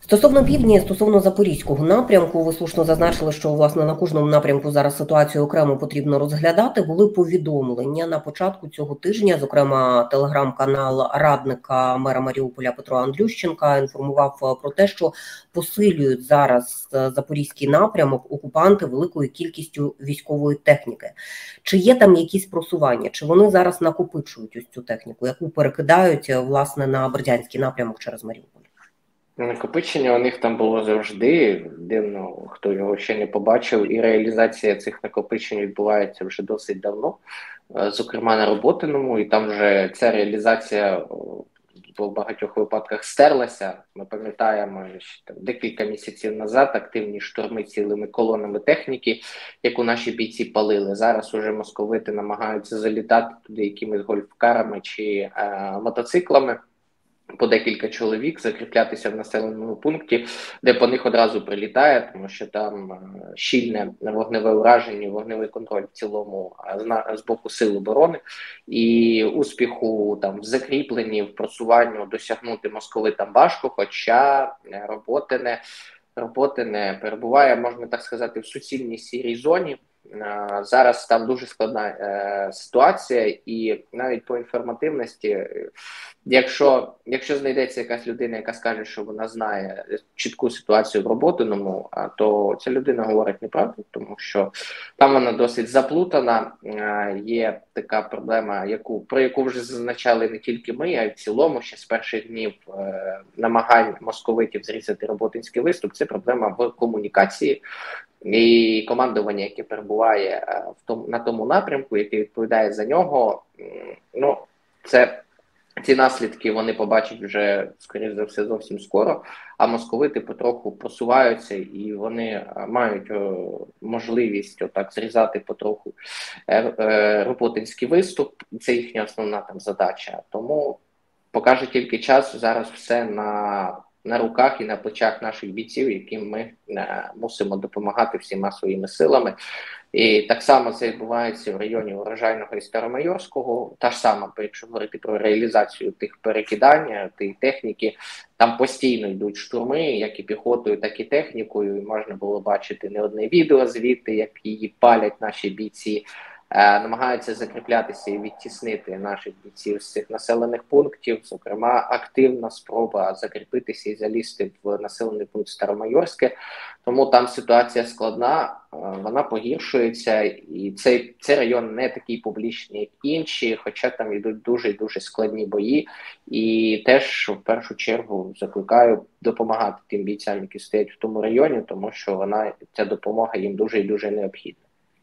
Стосовно півдні, стосовно Запорізького напрямку, ви слушно зазначили, що, власне, на кожному напрямку зараз ситуацію окремо потрібно розглядати. Були повідомлення на початку цього тижня, зокрема, телеграм-канал радника мера Маріуполя Петро Андрющенка інформував про те, що посилюють зараз Запорізький напрямок окупанти великою кількістю військової техніки. Чи є там якісь просування? Чи вони зараз накопичують ось цю техніку, яку перекидають, власне, на Бердянський напрямок через Маріуполь? Накопичення у них там було завжди, дивно, хто його ще не побачив, і реалізація цих накопичень відбувається вже досить давно, зокрема на Роботиному, і там вже ця реалізація в багатьох випадках стерлася. Ми пам'ятаємо, що там декілька місяців назад активні штурми цілими колонами техніки, яку наші бійці палили. Зараз уже московити намагаються залітати туди якимись гольфкарами чи мотоциклами, по декілька чоловік, закріплятися в населеному пункті, де по них одразу прилітає, тому що там щільне вогневе ураження, вогневий контроль в цілому з боку сил оборони, і успіху там в закріпленні, в просуванню досягнути московитам важко, хоча Роботине перебуває, можна так сказати, в суцільній сірій зоні. Зараз там дуже складна ситуація, і навіть по інформативності, якщо знайдеться якась людина, яка скаже, що вона знає чітку ситуацію в Роботиному, то ця людина говорить неправду, тому що там вона досить заплутана. Є така проблема, про яку вже зазначали не тільки ми, а й в цілому ще з перших днів намагань московитів зрізати Роботинський виступ. Це проблема в комунікації. І командування, яке перебуває на тому напрямку, яке відповідає за нього, ці наслідки вони побачать вже, скоріш за все, зовсім скоро, а московити потроху просуваються і вони мають можливість отак зрізати потроху Роботинський виступ. Це їхня основна там задача. Тому покаже тільки час, зараз все на руках і на плечах наших бійців, яким ми мусимо допомагати всіма своїми силами. І так само це відбувається в районі Урожайного і Старомайорського. Та ж сама, якщо говорити про реалізацію тих перекидань, тієї техніки, там постійно йдуть штурми, як і піхотою, так і технікою. І можна було бачити не одне відео звідти, як її палять наші бійці. Намагаються закріплятися і відтіснити наших бійців з цих населених пунктів. Зокрема, активна спроба закріпитися і залізти в населений пункт Старомайорське. Тому там ситуація складна, вона погіршується, і цей район не такий публічний, як інші, хоча там йдуть дуже складні бої. І теж в першу чергу закликаю допомагати тим бійцям, які стоять в тому районі, тому що ця допомога їм дуже і дуже необхідна.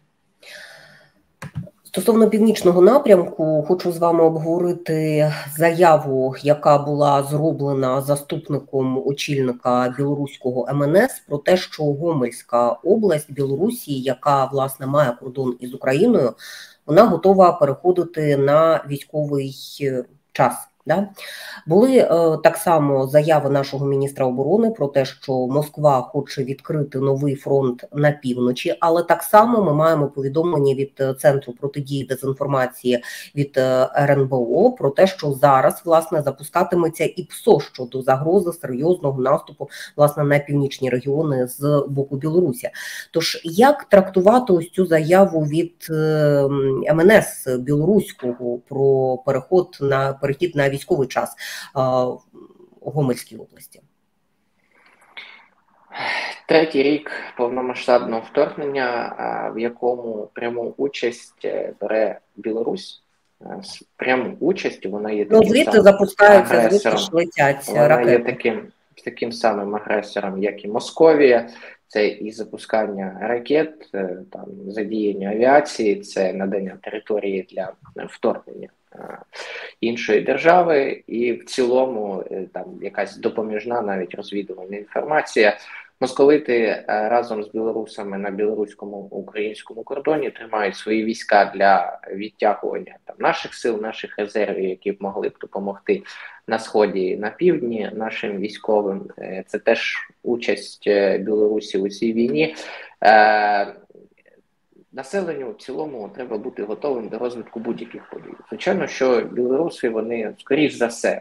Стосовно північного напрямку, хочу з вами обговорити заяву, яка була зроблена заступником очільника білоруського МНС про те, що Гомельська область Білорусі, яка, власне, має кордон із Україною, вона готова переходити на військовий час. Да? Були так само заяви нашого міністра оборони про те, що Москва хоче відкрити новий фронт на півночі, але так само ми маємо повідомлення від Центру протидії дезінформації від РНБО про те, що зараз, власне, запускатиметься і ПСО щодо загрози серйозного наступу, власне, на північні регіони з боку Білорусі. Тож, як трактувати ось цю заяву від МНС білоруського про перехід на військовий час у Гомельській області? Третій рік повномасштабного вторгнення, в якому пряму участь бере Білорусь. Пряму участь, вона є звідти запускаються, звідти ж летять ракети. Вона є таким самим агресором, як і Московія. Це і запускання ракет, там задіяння авіації, це надання території для вторгнення іншої держави, і в цілому там якась допоміжна навіть розвідувальна інформація. Московити разом з білорусами на білорусько-українському кордоні тримають свої війська для відтягування там наших сил, наших резервів, які б могли б допомогти на сході, на півдні нашим військовим. Це теж участь Білорусі у цій війні. населенню в цілому треба бути готовим до розвитку будь-яких подій. Звичайно, що білоруси, вони, скоріш за все,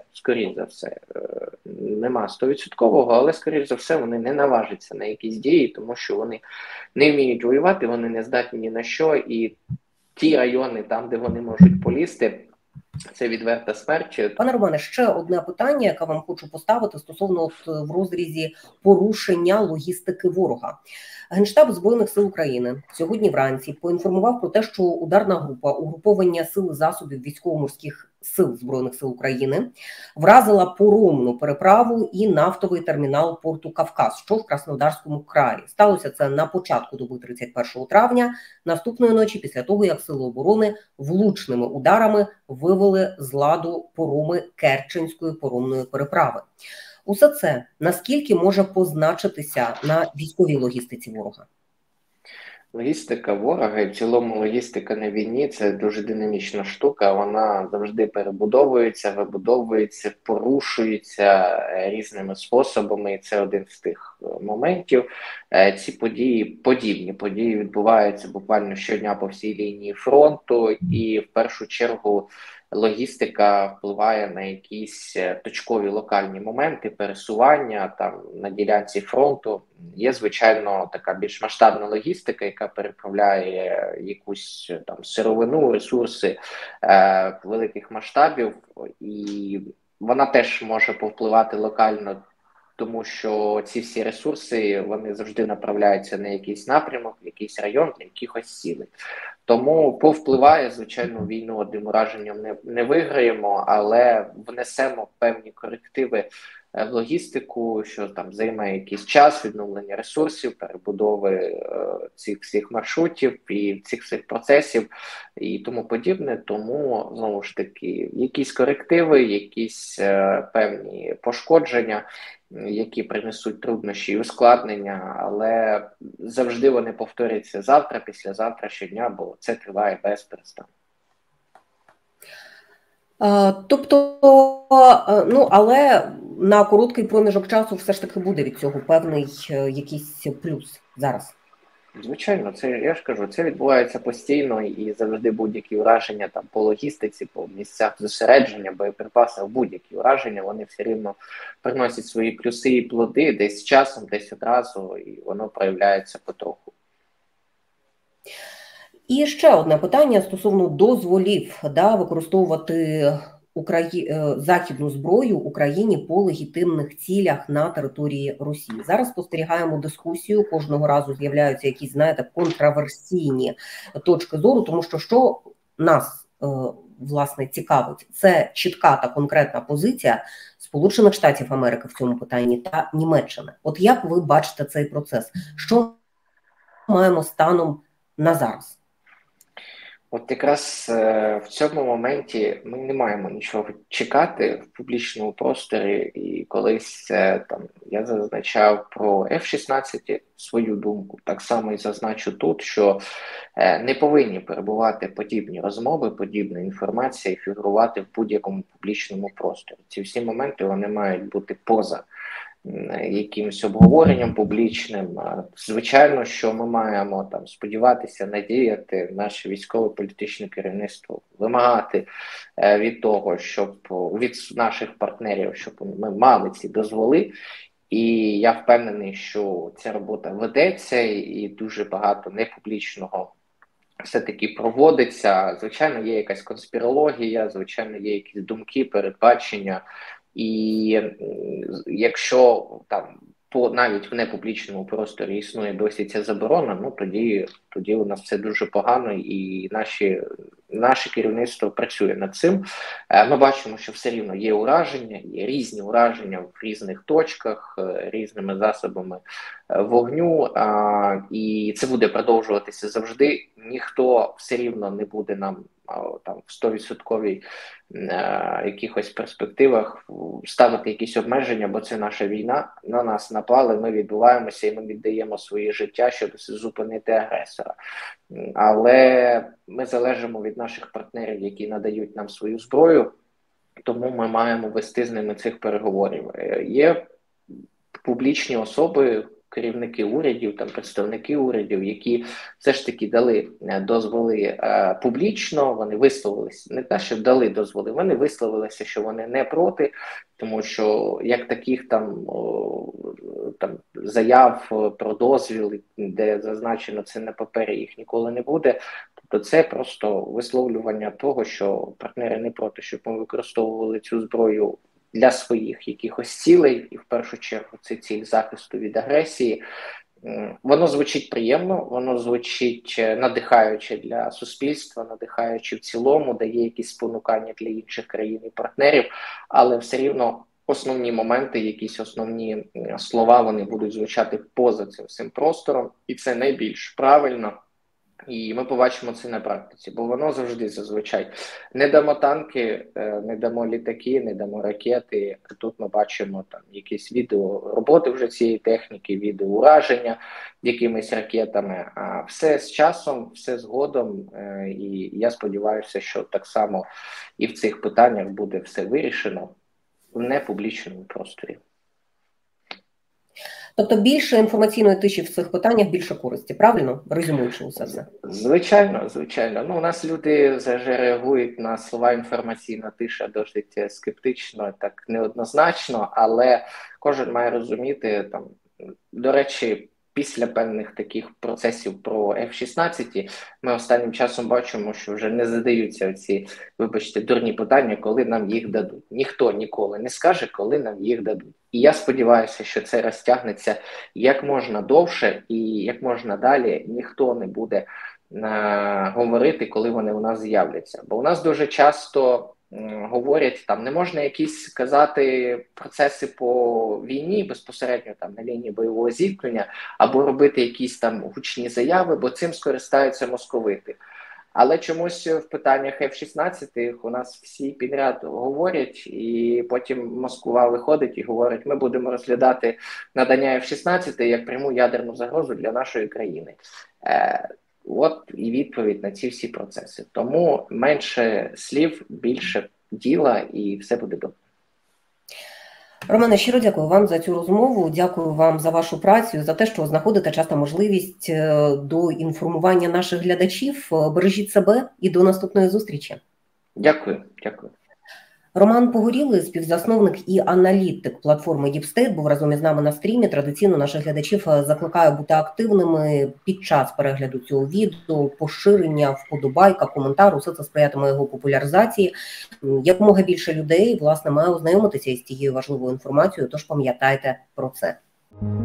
нема 100%, але, скоріш за все, вони не наважаться на якісь дії, тому що вони не вміють воювати, вони не здатні ні на що, і ті райони, там, де вони можуть полізти, це відверта смерть. Пане Романе, ще одне питання, яке вам хочу поставити стосовно в розрізі порушення логістики ворога. Генштаб Збройних сил України сьогодні вранці поінформував про те, що ударна група угруповання сил і засобів військово-морських сил Збройних сил України вразила поромну переправу і нафтовий термінал порту Кавказ, що в Краснодарському краї. Сталося це на початку доби 31 травня, наступної ночі після того, як сили оборони влучними ударами вивели з ладу пороми Керченської поромної переправи. Усе це наскільки може позначитися на військовій логістиці ворога? Логістика ворога і в цілому логістика на війні – це дуже динамічна штука, вона завжди перебудовується, вибудовується, порушується різними способами, і це один з тих моментів. Ці подібні події відбуваються буквально щодня по всій лінії фронту, і в першу чергу логістика впливає на якісь точкові локальні моменти пересування там на ділянці фронту. Є, звичайно, така більш масштабна логістика, яка переправляє якусь там сировину, ресурси великих масштабів, і вона теж може повпливати локально, тому що ці всі ресурси, вони завжди направляються на якийсь напрямок, в якийсь район, для якихось цілей. Тому повпливає, звичайно, війну одним ураженням не виграємо, але внесемо певні корективи в логістику, що там займе якийсь час, відновлення ресурсів, перебудови цих всіх маршрутів і цих всіх процесів і тому подібне. Тому, знову ж таки, якісь корективи, якісь певні пошкодження, які принесуть труднощі і ускладнення, але завжди вони повторяться завтра, післязавтра, щодня, бо це триває без перестанку. Тобто, але на короткий проміжок часу все ж таки буде від цього певний якийсь плюс зараз. Звичайно, це я ж кажу, це відбувається постійно і завжди будь-які ураження там по логістиці, по місцях зосередження, боєприпасів, будь-які ураження, вони все рівно приносять свої плюси і плоди десь з часом, десь одразу, і воно проявляється потроху. І ще одне питання стосовно дозволів використовувати західну зброю Україні по легітимних цілях на території Росії. Зараз спостерігаємо дискусію, кожного разу з'являються якісь, контраверсійні точки зору, тому що нас, власне, цікавить, це чітка та конкретна позиція Сполучених Штатів Америки в цьому питанні та Німеччини. От як ви бачите цей процес? Що маємо станом на зараз? От якраз в цьому моменті ми не маємо нічого чекати в публічному просторі, і колись я зазначав про F-16 свою думку, так само і зазначу тут, що не повинні перебувати подібні розмови, подібна інформація і фігурувати в будь-якому публічному просторі. Ці всі моменти, вони мають бути поза якимось обговоренням публічним. Звичайно, що ми маємо сподіватися, надіяти, наше військово-політичне керівництво вимагати від того, щоб від наших партнерів, щоб ми мали ці дозволи. І я впевнений, що ця робота ведеться і дуже багато непублічного все-таки проводиться. Звичайно, є якась конспірологія, звичайно, є якісь думки, передбачення. І якщо навіть в непублічному просторі існує досі ця заборона, тоді у нас все дуже погано, і наше керівництво працює над цим. Ми бачимо, що все рівно є ураження, є різні ураження в різних точках, різними засобами вогню, і це буде продовжуватися завжди. Ніхто все рівно не буде нам в 100% якихось перспективах ставити якісь обмеження, бо це наша війна, на нас напали, ми відбуваємося і ми віддаємо своє життя, щоб зупинити агресора. Але ми залежимо від наших партнерів, які надають нам свою зброю, тому ми маємо вести з ними цих переговорів. Є публічні особи, керівники урядів, там представники урядів, які все ж таки дали дозволи публічно, вони висловилися, не те, що дали дозволи, вони висловилися, що вони не проти, тому що як таких там заяв про дозвіл, де зазначено це на папері, їх ніколи не буде. Тобто це просто висловлювання того, що партнери не проти, щоб ми використовували цю зброю для своїх якихось цілей, і в першу чергу це ціль захисту від агресії. Воно звучить приємно, воно звучить надихаюче для суспільства, надихаюче в цілому, дає якісь спонукання для інших країн і партнерів, але все рівно основні моменти, якісь основні слова, вони будуть звучати поза цим всім простором, і це найбільш правильно. І ми побачимо це на практиці, бо воно завжди зазвичай не дамо танки, не дамо літаки, не дамо ракети. Тут ми бачимо там якісь відео роботи вже цієї техніки, відео ураження якимись ракетами. А все з часом, все згодом. І я сподіваюся, що так само і в цих питаннях буде все вирішено в непублічному просторі. Тобто більше інформаційної тиші в цих питаннях, більше користі, правильно? Резюмуючи усе це. Звичайно, звичайно. Ну, у нас люди вже реагують на слова інформаційна тиша досить скептично, так неоднозначно, але кожен має розуміти, там, до речі, після певних таких процесів про F-16 ми останнім часом бачимо, що вже не задаються ці, вибачте, дурні питання, коли нам їх дадуть. Ніхто ніколи не скаже, коли нам їх дадуть. І я сподіваюся, що це розтягнеться як можна довше і як можна далі. Ніхто не буде говорити, коли вони у нас з'являться. Бо у нас дуже часто говорять, там не можна якісь сказати процеси по війні безпосередньо там на лінії бойового зіткнення, або робити якісь там гучні заяви, бо цим скористаються московити. Але чомусь в питаннях F-16 у нас всі підряд говорять, і потім Москва виходить і говорить, ми будемо розглядати надання F-16 як пряму ядерну загрозу для нашої країни. От і відповідь на ці всі процеси. Тому менше слів, більше діла, і все буде добре. Романе, щиро дякую вам за цю розмову, дякую вам за вашу працю, за те, що знаходите часто можливість до інформування наших глядачів. Бережіть себе і до наступної зустрічі. Дякую, дякую. Роман Погорілий, співзасновник і аналітик платформи Діпстейт, був разом із нами на стрімі. Традиційно наших глядачів закликаю бути активними під час перегляду цього відео, поширення, вподобайка, коментар. Усе це сприятиме його популяризації. Якомога більше людей, власне, має ознайомитися із цією важливою інформацією, тож пам'ятайте про це.